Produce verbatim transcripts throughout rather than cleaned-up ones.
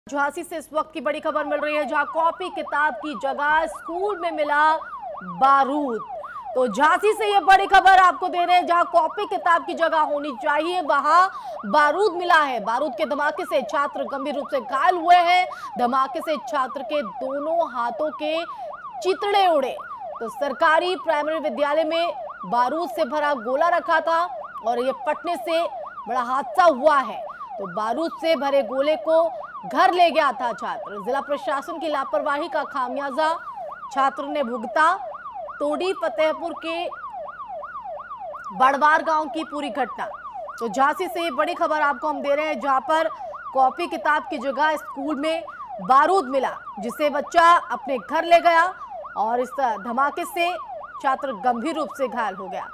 झांसी से इस वक्त की बड़ी खबर मिल रही है, जहां कॉपी किताब की जगह स्कूल में मिला बारूद। तो झांसी से ये बड़ी खबर आपको दे रहे हैं, जहां कॉपी किताब की जगह होनी चाहिए वहां बारूद मिला है। बारूद के धमाके से छात्र गंभीर रूप से घायल हुए हैं। धमाके से छात्र के दोनों हाथों के चितड़े उड़े। तो सरकारी प्राइमरी विद्यालय में बारूद से भरा गोला रखा था और ये फटने से बड़ा हादसा हुआ है। तो बारूद से भरे गोले को घर ले गया था छात्र। जिला प्रशासन की लापरवाही का खामियाजा छात्र ने भुगता। तोड़ी फतेहपुर के बड़वार गांव की पूरी घटना। तो झांसी से ये बड़ी खबर आपको हम दे रहे हैं, जहां पर कॉपी किताब की जगह स्कूल में बारूद मिला, जिसे बच्चा अपने घर ले गया और इस धमाके से छात्र गंभीर रूप से घायल हो गया।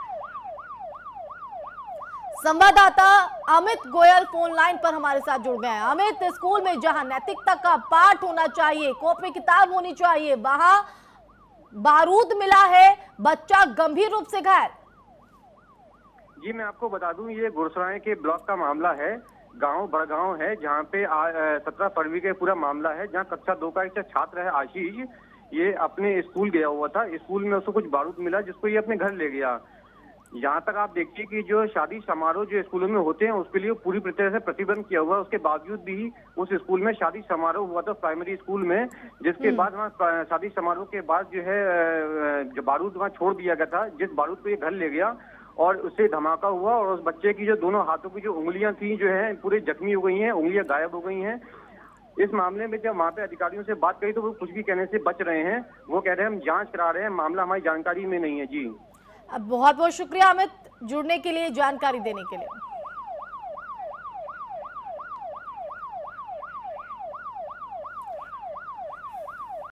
संवाददाता अमित गोयल फोन लाइन पर हमारे साथ जुड़ गए हैं। अमित, स्कूल में जहां नैतिकता का पाठ होना चाहिए, कॉपी किताब होनी चाहिए, वहां बारूद मिला है, बच्चा गंभीर रूप से घायल। जी मैं आपको बता दूं, ये गुरसराय के ब्लॉक का मामला है। गांव बड़गांव है, जहां पे सत्रह फरवरी का पूरा मामला है, जहां कक्षा दो का एक छात्र है आशीष, ये अपने स्कूल गया हुआ था। स्कूल में उसको कुछ बारूद मिला, जिसको ये अपने घर ले गया। यहाँ तक आप देखिए कि जो शादी समारोह जो स्कूलों में होते हैं उसके लिए पूरी तरह से प्रतिबंध किया हुआ है। उसके बावजूद भी उस स्कूल में शादी समारोह हुआ था, प्राइमरी स्कूल में, जिसके बाद वहाँ शादी समारोह के बाद जो है जो बारूद वहाँ छोड़ दिया गया था। जिस बारूद को ये घर ले गया और उससे धमाका हुआ और उस बच्चे की जो दोनों हाथों की जो उंगलियां थी जो है पूरी जख्मी हो गई हैं, उंगलियां गायब हो गई हैं। इस मामले में जब वहाँ पे अधिकारियों से बात करी तो वो कुछ भी कहने से बच रहे हैं। वो कह रहे हैं हम जांच करा रहे हैं, मामला हमारी जानकारी में नहीं है। जी अब बहुत बहुत शुक्रिया अमित, जुड़ने के लिए, जानकारी देने के लिए।